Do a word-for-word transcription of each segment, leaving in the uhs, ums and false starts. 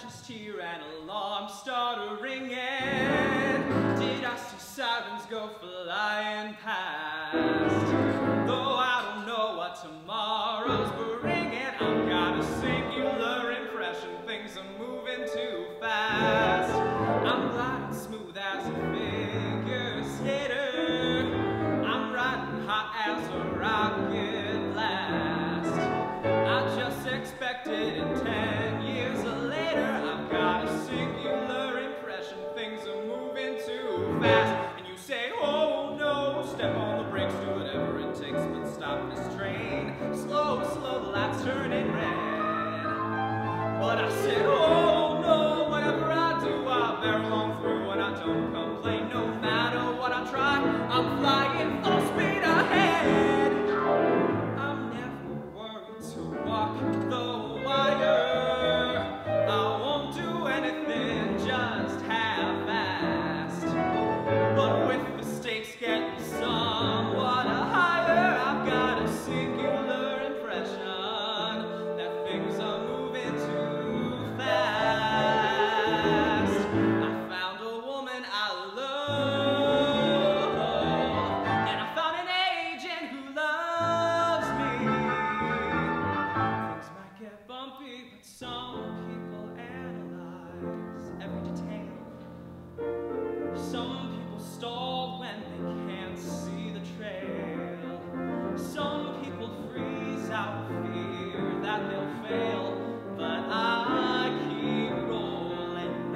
just hear an alarm start ringing? Did I see sirens go flying past? Though I don't know what tomorrow's bringing, I've got a singular impression things are moving too fast. I'm gliding smooth as a figure skater. I'm riding hot as a rocket blast. I just expected in ten years later, I've got a singular impression things are moving too fast. And you say, oh no, step on the brakes, do whatever it takes, but stop this train. Slow, slow, the lights turning red. But I said, oh no, whatever I do, I'll barrel on through, and I don't complain. No matter what I try, I'm flying full speed ahead. I'm never worried to walk the wire. I won't do anything just half-assed. But with the stakes getting somewhat higher, I've got a singular impression that things are moving too fast. I found a woman I love, and I found an agent who loves me. Things might get bumpy, but some people analyze every detail. Some people stall when they can't see the trail. Some people freeze out of fear that they'll fail, but I keep rolling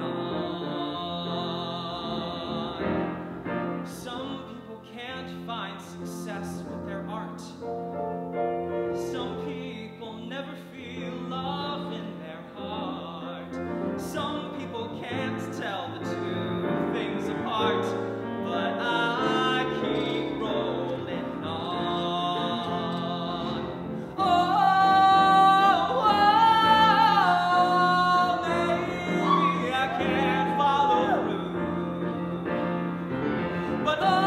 on. Some people can't find success with their art. Some people never feel love in their heart. Some people can't tell the two things apart, but I keep rolling on. Oh, oh, maybe I can't follow through, but oh,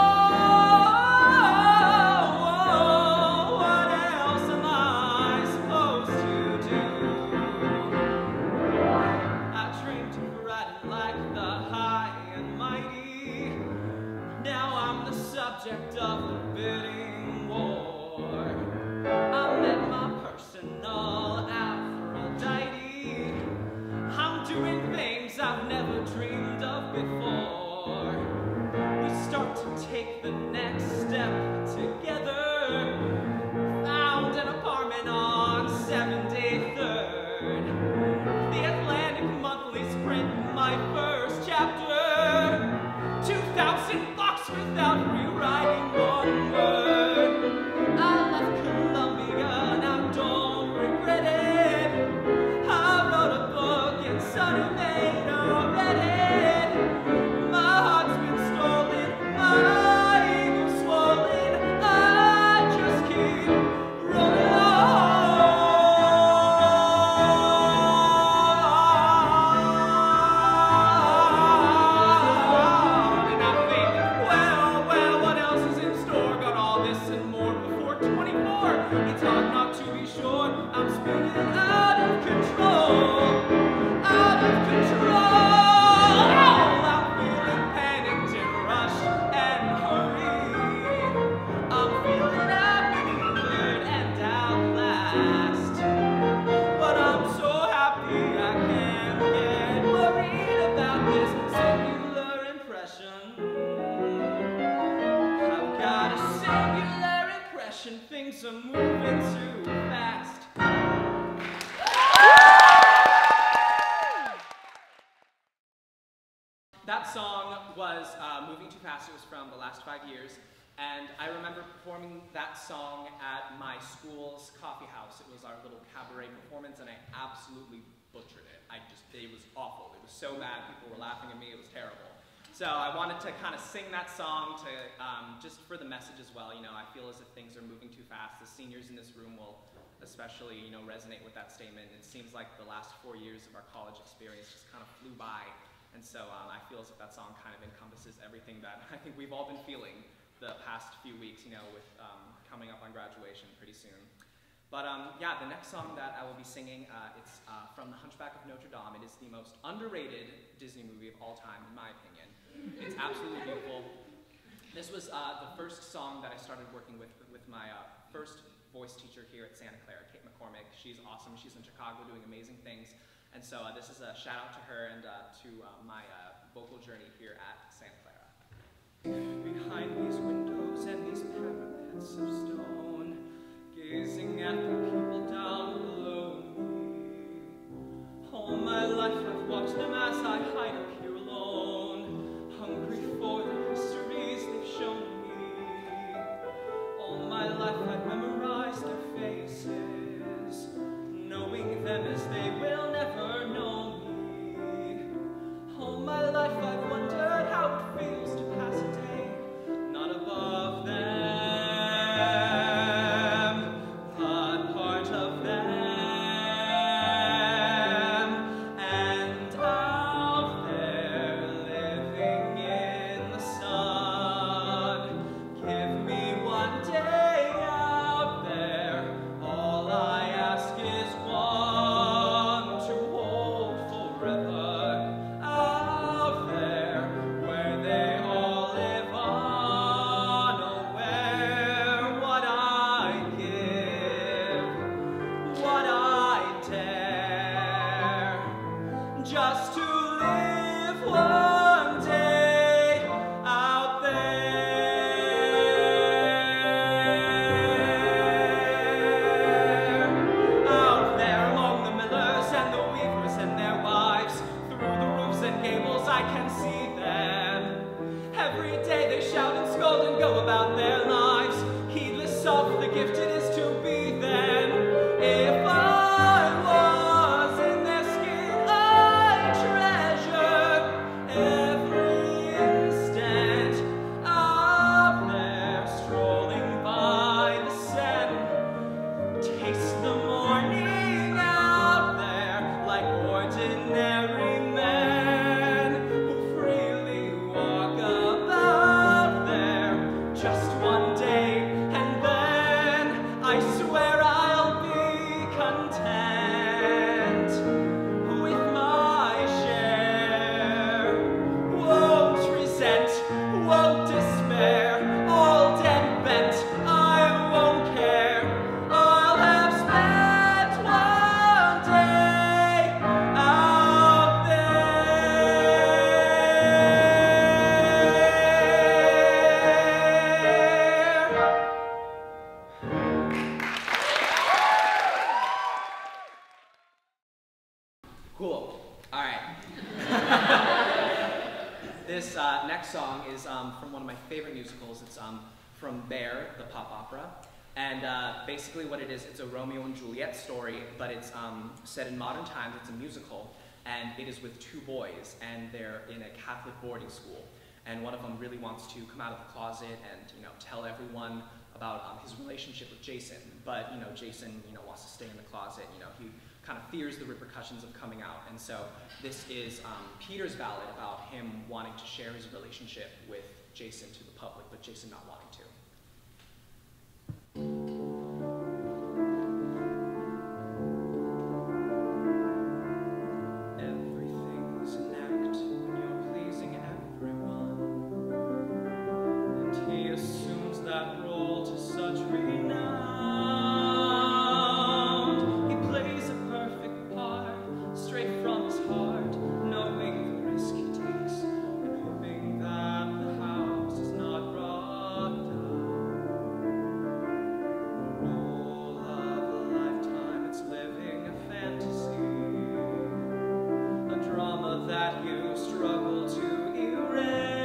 oh, what else am I supposed to do? I dreamed of riding like the high and mighty. Now I'm the subject of a bidding war. I met my personal Aphrodite. I'm doing things I've never dreamed of before. We start to take the next step together. Found an apartment on seventy-third. The Atlantic Monthly sprint my first chapter. Two thousand bucks without rewriting one word. I left Columbia and I don't regret it. I wrote a book and Sunny Main already. My heart's been stolen, my ego's swollen. I just keep rolling on. And I think, well, well, what else is in store? Got all this and more before twenty-four. It's hard not to be sure. I'm spinning out of control. Out of control. I'm feeling panicked and rushed and hurried. I'm feeling outmaneuvered and outclassed. But I'm so happy I can't get worried about this singular impression. I've got a singular impression things are moving too fast. That song was uh, Moving Too Fast. It was from The Last Five Years. And I remember performing that song at my school's coffee house. It was our little cabaret performance, and I absolutely butchered it. I just, it was awful. It was so bad. People were laughing at me. It was terrible. So I wanted to kind of sing that song to, um, just for the message as well. You know, I feel as if things are moving too fast. The seniors in this room will especially, you know, resonate with that statement. It seems like the last four years of our college experience just kind of flew by. And so um, I feel as if that song kind of encompasses everything that I think we've all been feeling the past few weeks, you know, with um, coming up on graduation pretty soon. But um, yeah, the next song that I will be singing, uh, it's uh, from The Hunchback of Notre Dame. It is the most underrated Disney movie of all time, in my opinion. It's absolutely beautiful. This was uh, the first song that I started working with with my uh, first voice teacher here at Santa Clara, Kate McCormick. She's awesome. She's in Chicago doing amazing things. And so uh, this is a shout out to her and uh, to uh, my uh, vocal journey here at Santa Clara. Behind these windows and these parapets of stone, gazing at the people down below me. All my life I've watched them as I hide up here alone, hungry for the histories they've shown me. All my life I've memorized their faces, knowing them as they will never know me. All my life I've wondered how it feels to pass a day not above them. Just to live one day out there, out there among the millers and the weavers and their wives. Through the roofs and gables I can see them. Every day they shout and scold and go about their lives, heedless of the gift it is to be them. If I was in their skin, I treasure every instant of their strolling by the Seine. Taste the morning out there like ordinary men who freely walk about there. Just one day and then I swear I'll be content with my share. Won't resent, won't despair, old and bent, I won't care. I'll have spent one day out there. Cool. All right. This uh, next song is um, from one of my favorite musicals. It's um, from Bear, the pop opera. And uh, basically what it is, it's a Romeo and Juliet story, but it's um, set in modern times. It's a musical, and it is with two boys, and they're in a Catholic boarding school. And one of them really wants to come out of the closet and, you know, tell everyone about um, his relationship with Jason. But, you know, Jason, you know, wants to stay in the closet. You know, he kind of fears the repercussions of coming out. And so this is um, Peter's ballad about him wanting to share his relationship with Jason to the public, but Jason not wanting to. Everything's an act when you're pleasing everyone, and he assumes that role to such renown. He plays a perfect part, straight from his heart, knowing the risk he takes, and hoping that the house is not brought down. The role of a lifetime, it's living a fantasy, a drama that you struggle to erase.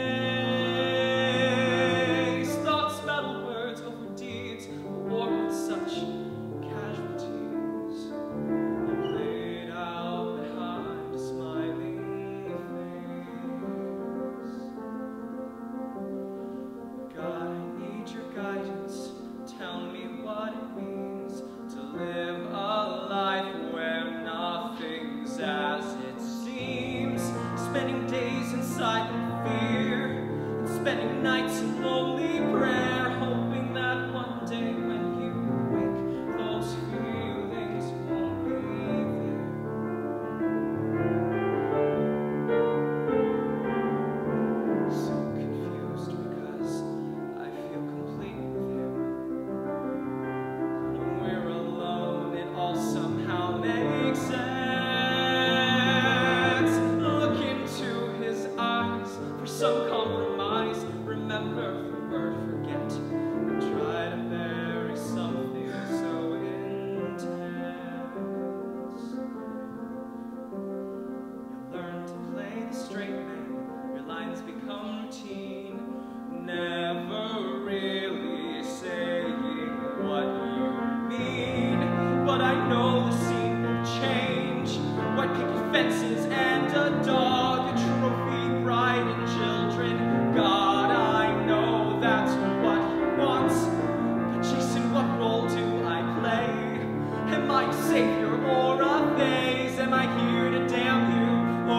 Thoughts battle words over deeds, a war with such casualties, laid out behind a smiling face. God, I need your guidance. Tell me what it means to live a life where nothing's as it seems. Spending days in silent fear, and spending nights in lonely prayer, hoping that one day when you wake, those fears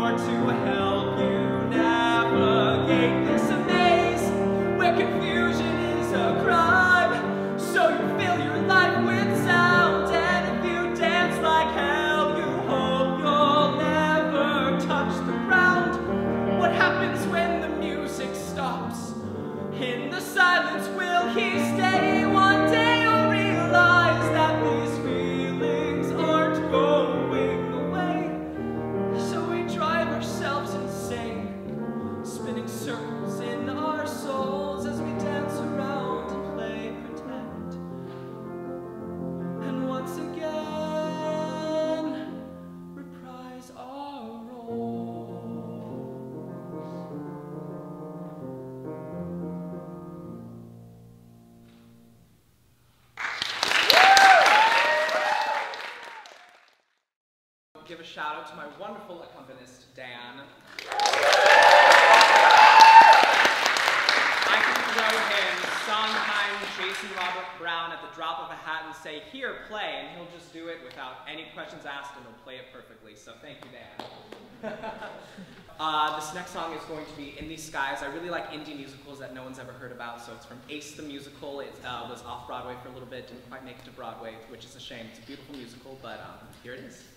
more to help you navigate this maze where confusion is a crime. So you fill your life with sound, and if you dance like hell, you hope you'll never touch the ground. What happens when the music stops? In the silence, will he stay? One day you'll realize that these feelings aren't going away. So we drive ourselves insane, spinning circles in our souls as we dance around and play pretend. And once again, reprise our roles. Give a shout out to my wonderful accompanist, Dan. I can throw him Sondheim, Jason Robert Brown at the drop of a hat and say, here, play, and he'll just do it without any questions asked, and he'll play it perfectly. So thank you, Dan. uh, this next song is going to be In These Skies. I really like indie musicals that no one's ever heard about, so it's from Ace the Musical. It uh, was off Broadway for a little bit, didn't quite make it to Broadway, which is a shame. It's a beautiful musical, but um, here it is.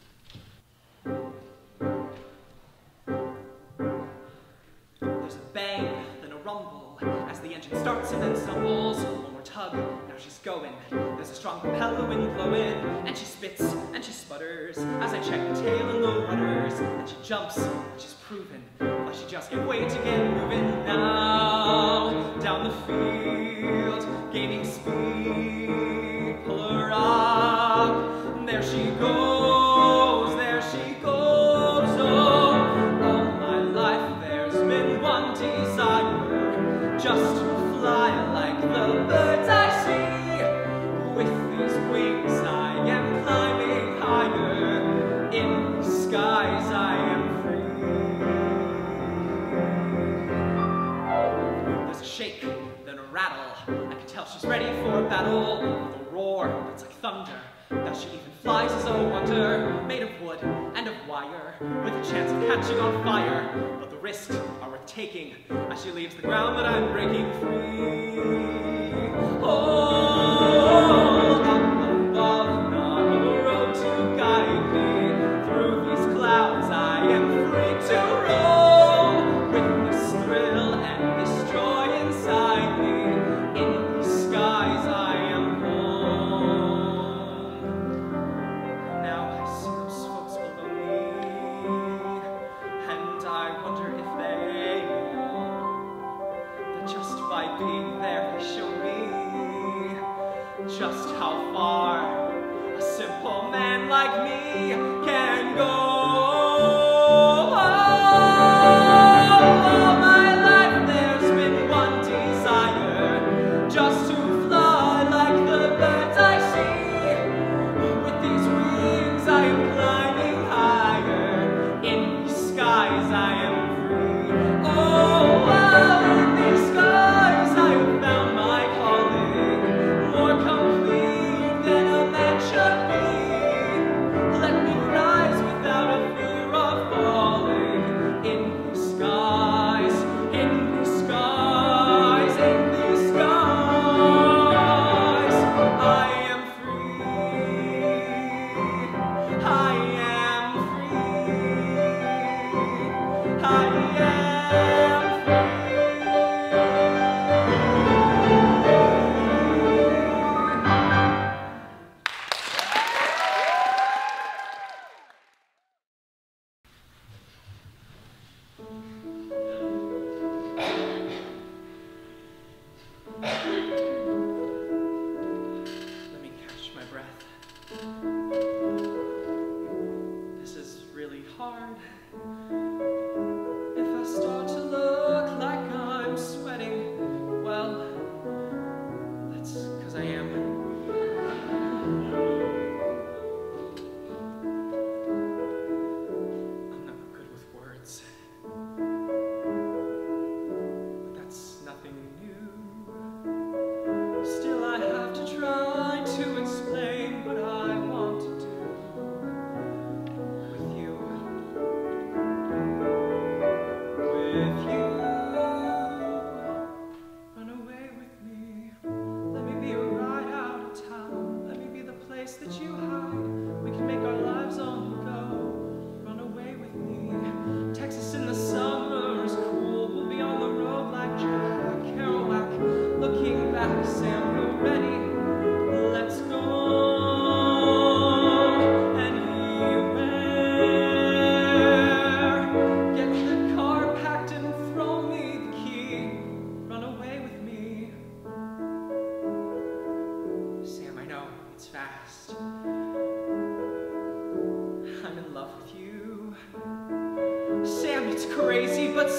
There's a bang, then a rumble, as the engine starts and then stumbles. One more tug, now she's going. There's a strong propeller wind blowing, and she spits and she sputters as I check the tail and the rudders. And she jumps, and she's proven, but she just can't wait to get moving now. Down the field, gaining speed, pull her up, and there she goes, there she goes. Just to fly like the birds I see. With these wings I am climbing higher. In the skies I am free. There's a shake, then a rattle. I can tell she's ready for battle. With a roar that's like thunder. That she even flies is a wonder. Made of wood and of wire, with a chance of catching on fire. But the risks are worth taking as she leaves the ground that I'm breaking free. Oh, up above, not a road to guide me. Through these clouds I am free to roam. With this thrill and this joy inside me. In these skies I am home. Now I see those folks below me, and I wonder if they know that just by being there they show me just how far a simple man like me can go. All my life there's been one desire, just to fly like the birds I see. With these wings I am climbing higher. In these skies I am free. Oh, wow, in these skies I have found my calling, more complete than a man should be. Let me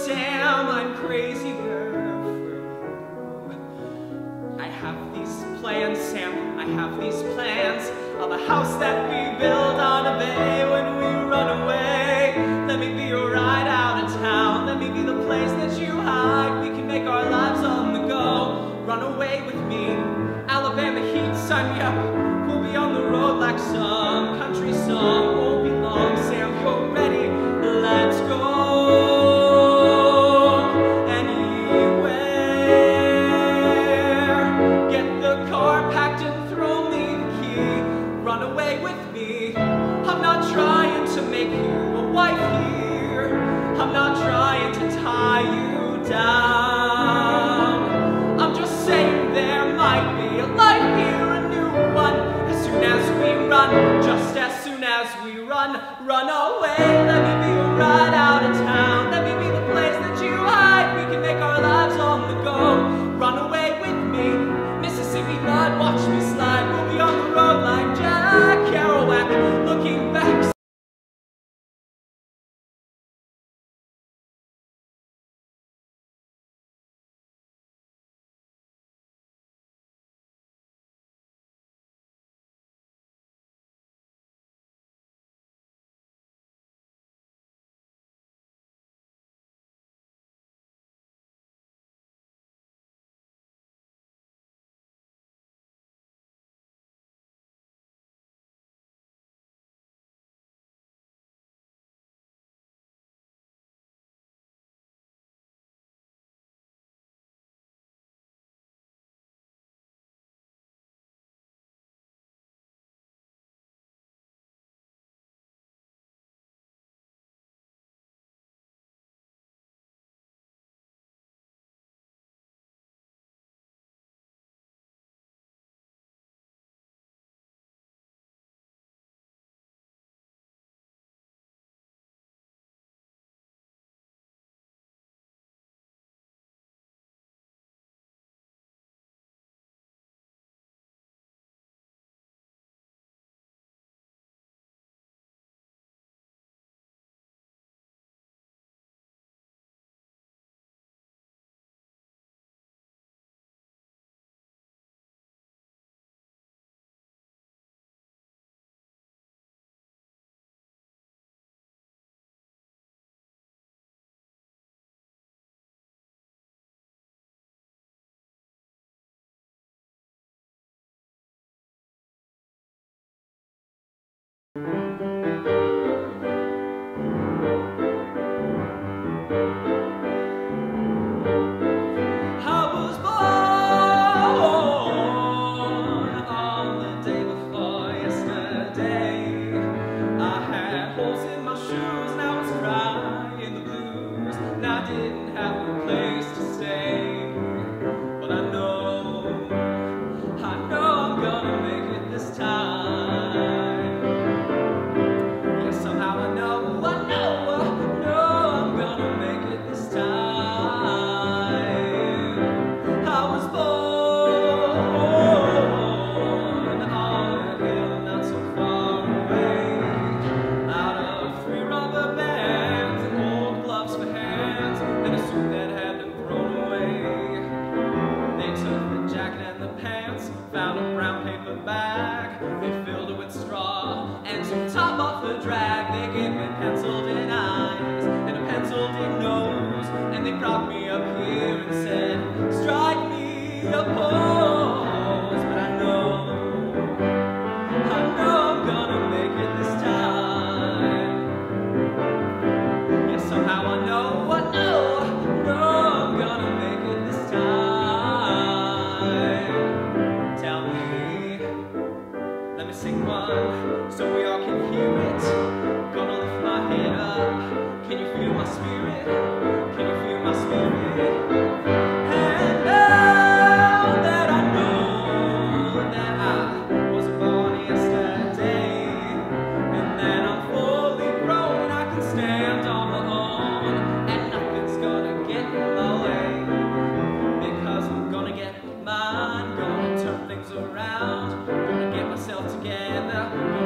Sam, I'm crazy girl for you. I have these plans, Sam, I have these plans of a house that we build on a bay when we run away. Let me be your ride out of town, let me be the place that you hide. We can make our lives on the go, run away with me. Alabama heat, sign me up, we'll be on the road like some country song. Won't be long, Sam, you're ready, let's go anywhere. Get the car packed and throw me the key, run away with me. I'm not trying to make you a wife here, I'm not trying to tie you down. I'm just saying there might be a life here, a new one. As soon as we run, just as soon as we run, run away. Let me be your ride out of town, let me be the place that you hide. We can make our lives on the go, run away with me. Mississippi mud, watch me slide. We'll be on the road like Jack Kerouac, looking back.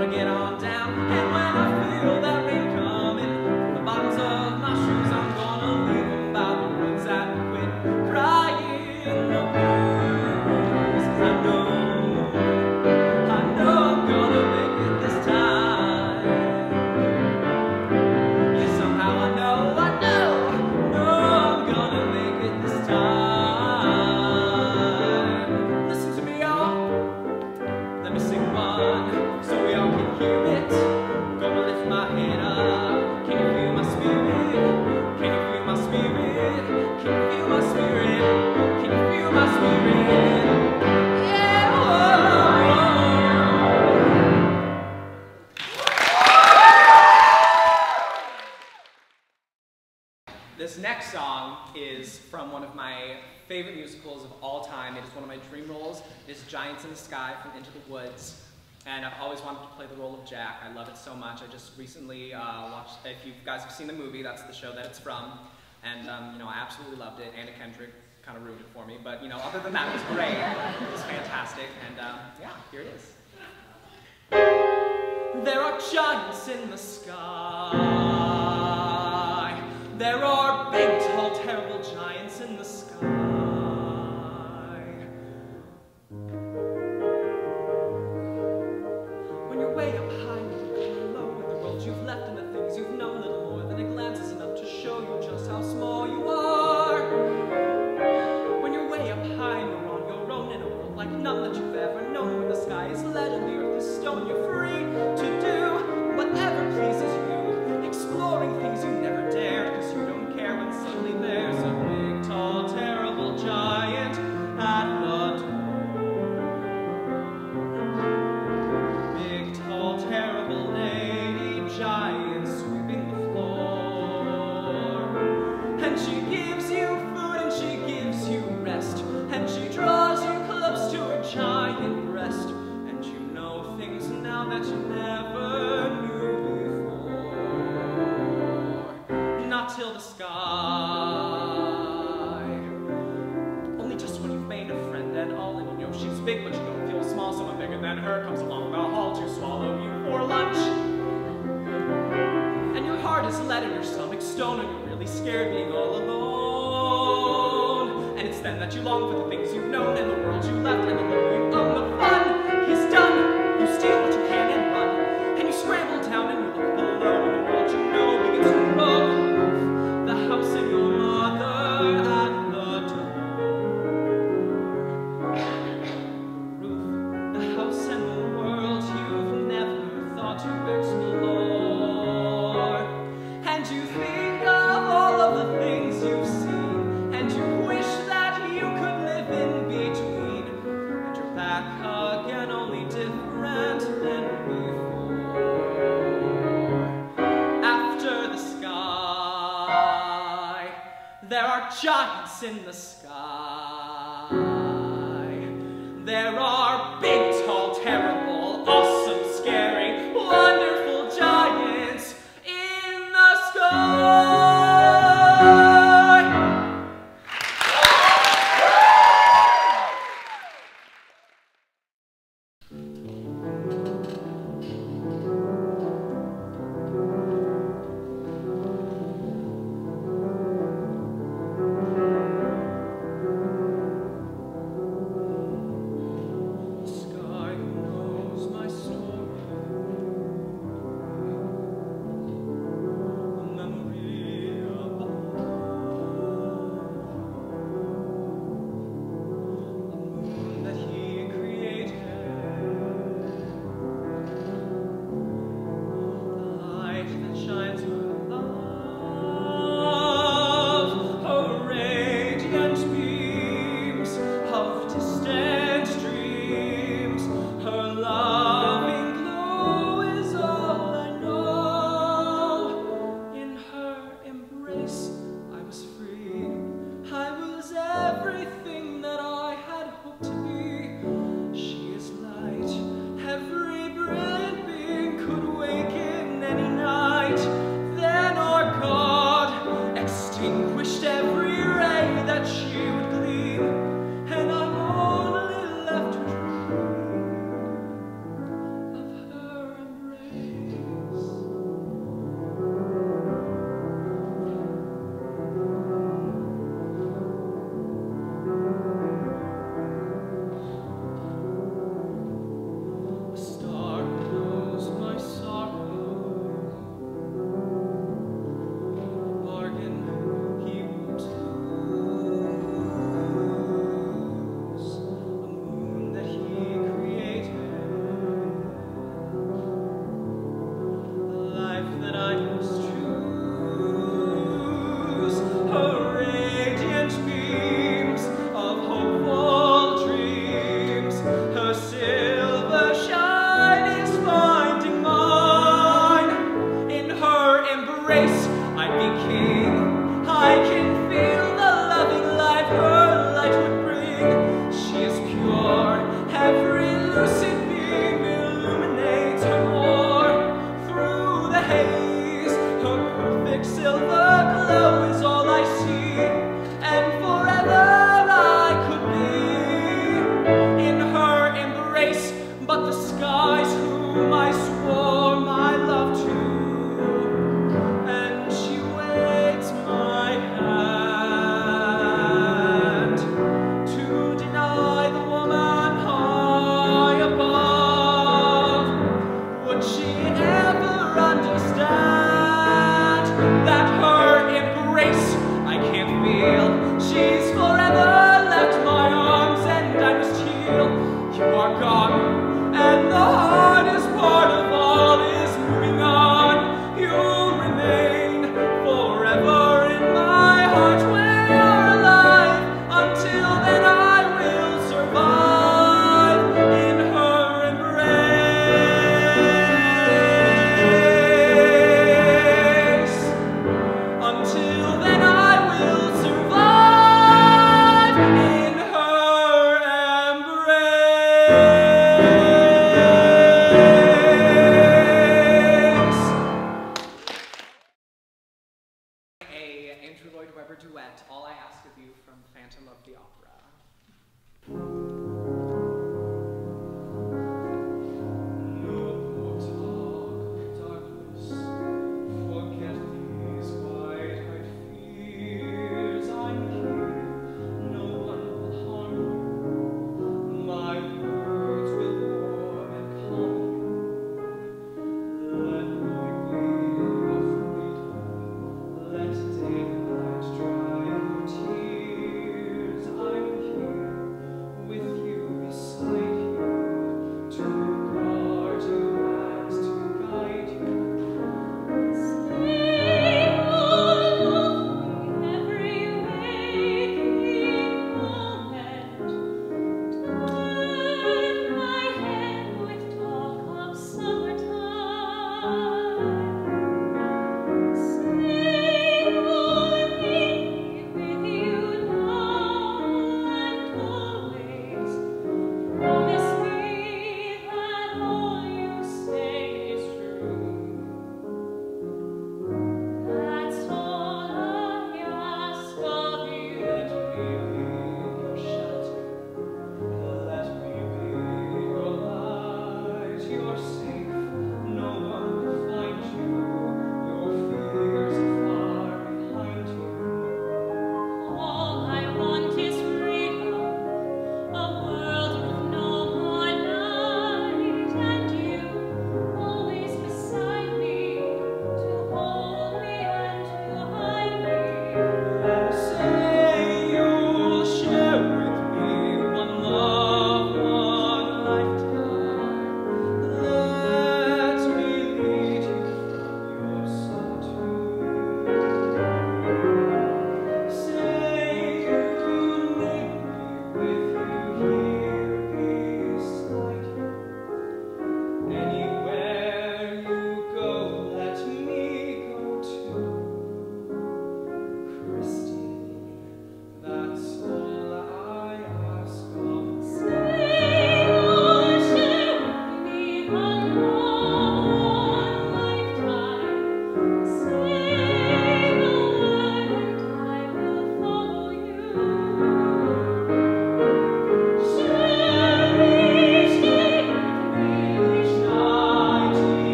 Gonna This next song is from one of my favorite musicals of all time. It is one of my dream roles. It is Giants in the Sky from Into the Woods. And I've always wanted to play the role of Jack. I love it so much. I just recently uh, watched, if you guys have seen the movie, that's the show that it's from. And, um, you know, I absolutely loved it. Anna Kendrick kind of ruined it for me. But, you know, other than that, it was great. It was fantastic. And, um, yeah, here it is. There are giants in the sky. There are big, tall, terrible giants in the sky. When you're way up high and you're low in the world you've left and the things you've known, little more than a glance is enough to show you just how small you are. When you're way up high and you're on your own in a world like none that you've ever known, where the sky is lead and the earth is stone, you're free to do whatever pleases you, exploring things you never dared, because you don't care when suddenly there's a big, tall, terrible giant at the door. Big, tall, terrible lady giant sweeping the floor. And she gives you food and she gives you rest, and she draws you close to her giant breast, and you know things now that you never knew before. Not till the sky. Only just when you've made a friend and all, and you know she's big but you don't feel small, someone bigger than her comes along the hall to swallow you for lunch. And your heart is lead and your stomach stone, and you're really scared being all alone. And it's then that you long for the things you've known and the world you left and the little you own. The fun is done. You steal what you can and run, and you scramble down and you look below, and the world you know begins to grow. The house and your mother at the door. Ruth, the house and the world you've never thought to explore. And you think of all of the things you've seen, and you wish that you could live in between. And you're back again, only different than before. After the sky, there are giants in the sky. There are big, tall, terrible, awesome, scary, wonderful giants in the sky. Sky knows my story, a memory above, a moon that he created, the light that shines above, her radiant beams of distant dreams. Her loving glow is all I know. In her embrace I was free. I was everything that I had hoped to be. She is light. Every brilliant being could waken any night. Then our God extinguished every ray that she would gleam, and I'm only left to dream of her embrace. A star knows my sorrow, a bargain he won't lose, a moon that he created, the life that I must choose, her radiant beams of hopeful dreams, her silver shine is finding mine. In her embrace I'd be king, I'd quicksilver glow is all I see, and forever I could be in her embrace, but the skies whom I swore my love to, and she waits my hand to deny the woman high above. Would she ever understand that her embrace I can't feel? She's forever left my arms and I must heal. You are gone, and the hardest part of all is moving on. You'll remain forever in my heart when you're alive. Until then I will survive in her embrace. Until then I will survive in her embrace. A Andrew Lloyd Webber duet, All I Ask of You, from Phantom of the Opera. No more talk of darkness, forget these wide-eyed fears. I'm here, no one will harm you. My words will warm and calm you. Let me be your freedom. Let daylight dry your tears. I'm here with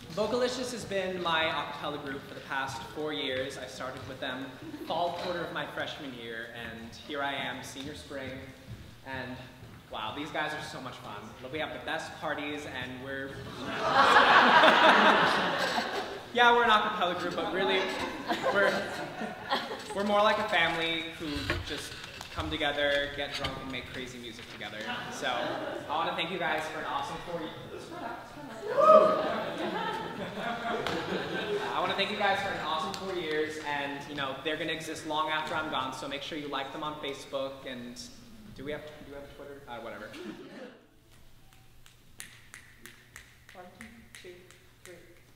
Vocalicious has been my a cappella group for the past four years. I started with them fall quarter of my freshman year, and here I am, senior spring, and wow, these guys are so much fun. We have the best parties, and we're... yeah, we're an a cappella group, but really, we're, we're more like a family who just come together, get drunk, and make crazy music together. So, I want to thank you guys for an awesome four years. I want to thank you guys for an awesome four years, and you know they're going to exist long after I'm gone. So make sure you like them on Facebook. And do we have do we have Twitter? Uh, whatever. One, two, three.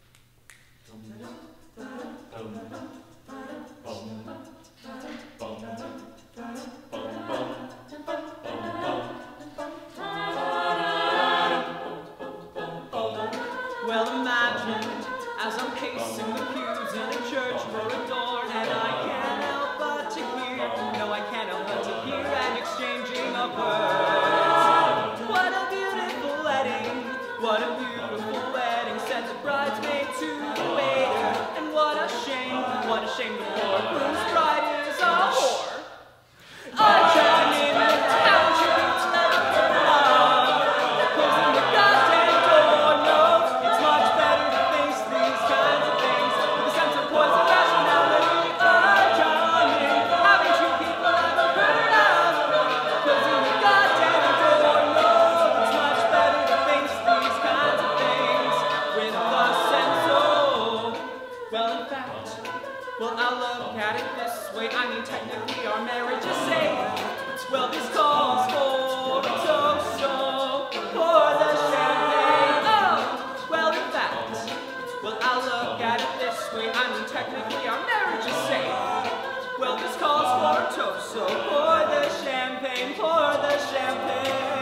Well, imagine as I'm pacing the pews in a church for a door, and I can't help but to hear, no, I can't help but to hear an exchanging of words. What a beautiful wedding, what a beautiful wedding, said the bridesmaid to the waiter. And what a shame, what a shame the poor groom's bride is a whore. I join in with the haven't you been to love, closing the goddamn door, no, it's much better to face these kinds of things with a sense of poise and rationality. I join in, haven't you people ever heard of closing the goddamn door, no, it's much better to face these kinds of things with a sense of, well, in fact, well, I'll look at it this way. I mean, technically, our marriage is safe. Well, this calls for a toast, so pour the champagne. Oh, well, in fact, well, I'll look at it this way. I mean, technically, our marriage is safe. Well, this calls for a toast, so pour the champagne, pour the champagne.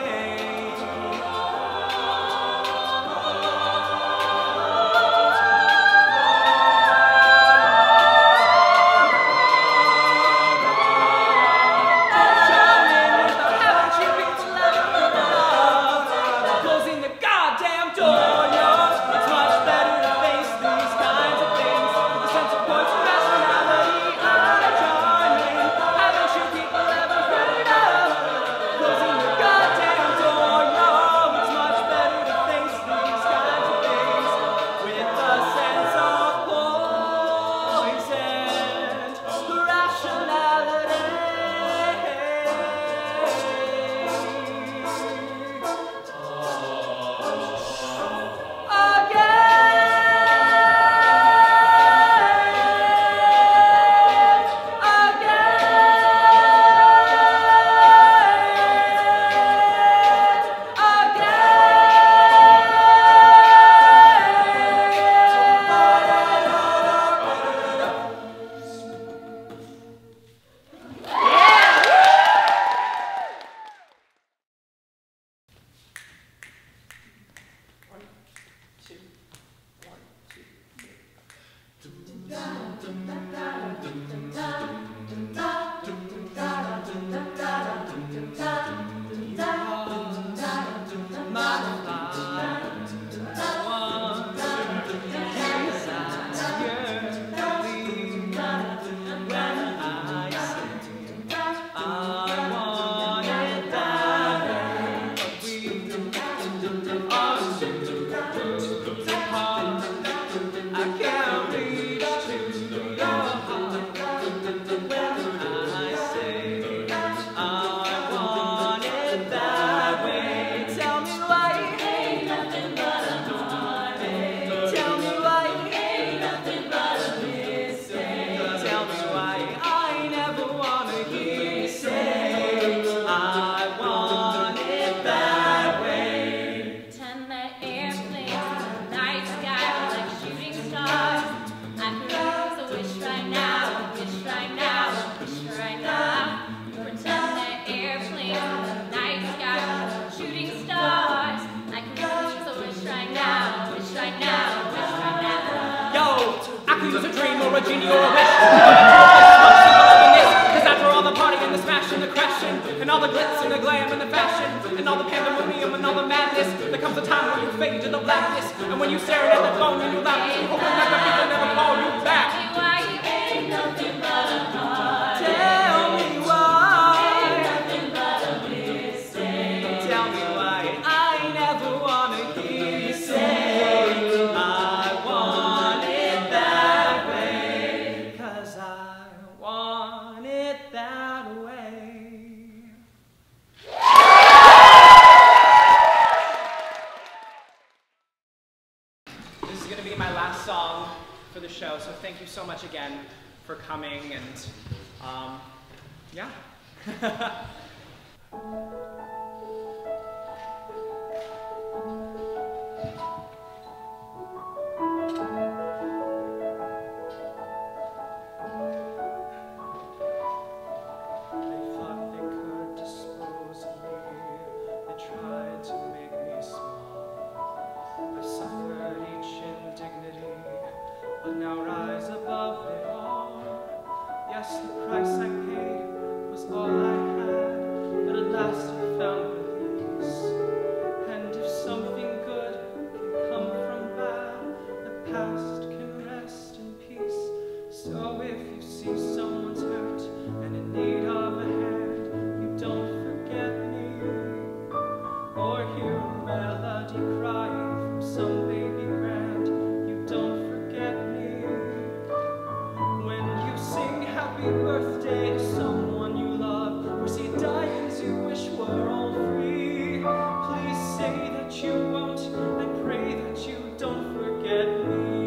Use a dream or a genie or a wish. Cause after all the party and the smash and the crashing, and all the glitz and the glam and the fashion, and all the pandemonium and all the madness. There comes a time when you fade to the blackness, and when you stare at the phone and you laugh, you hoping that the people never call you back. Why you ain't nothing but a heart? Tell me why. Ain't nothing but a mistake. Tell me why I never wanna hear you say I want it that way, 'cause I want it that way. This is gonna be my last song for the show, so thank you so much again for coming, and um, yeah. They thought they could dispose of me. They tried to make me small. I suffered each indignity, but now rise above it all. Yes, the price I paid was all I had, but at last I found release. And if something good can come from bad, the past can rest in peace. So if you see someone's hurt and in need of a hand, you don't forget me, or hear a melody crying from some baby grand, you don't forget me. When you sing happy birthday to someone you love, or see diamonds you wish were all free, please say that you won't. I pray that you don't forget me.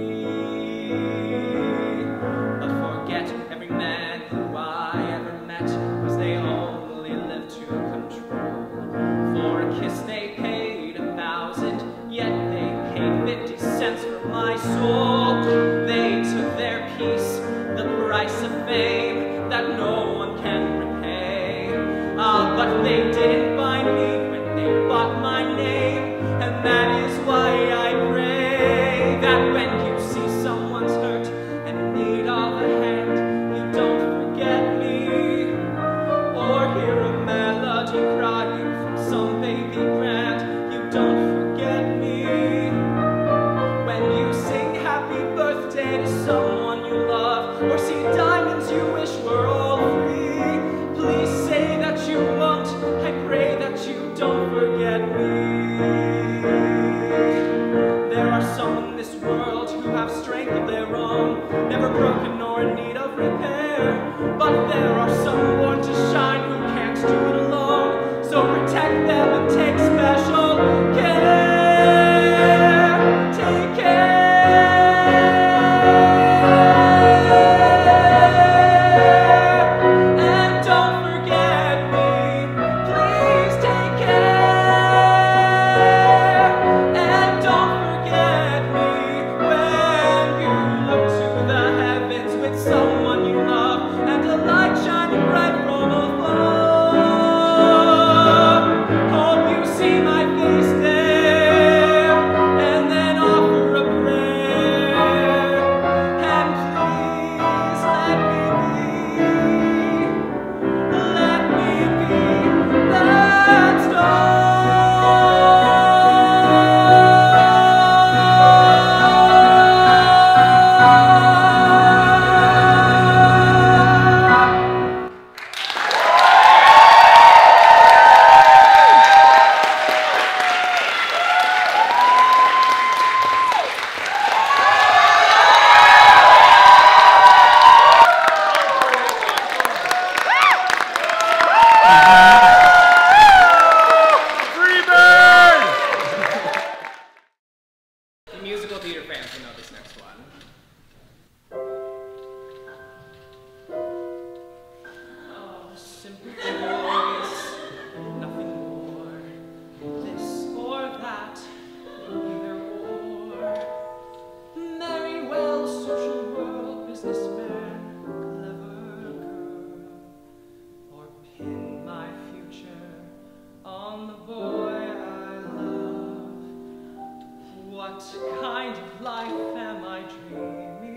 But forget every man who I ever met, 'cause they only live to control. For a kiss they paid a thousand, yet they paid fifty cents for my soul. They took their piece, the price of fame that no one can repay. Ah, but they didn't find me when they bought my name, and that is why I pray that when you see someone's hurt and in need of a hand, you don't forget me, or hear a melody crying from some baby grand, you don't forget me. When you sing happy birthday to someone you love, or see diamonds you wish were all free, please say that you won't. I pray that you don't forget me. There are some in this world who have strength of their own, never broken nor in need of repair. But there are some born to shine who can't do it alone, so protect them and take special care. Take care. And don't forget me. Please take care. And don't forget me when you look to the heavens with someone you love, and a light shining bright from afar. Hope you see my face there, and then offer a prayer. And please let me be, let me be that star. The musical theater fans will know this next one. Oh, simple voice, nothing more. This or that, either or. Merry, well, social world, businessman, clever girl. Or pin my future on the boy I love. What kind of life am I dreaming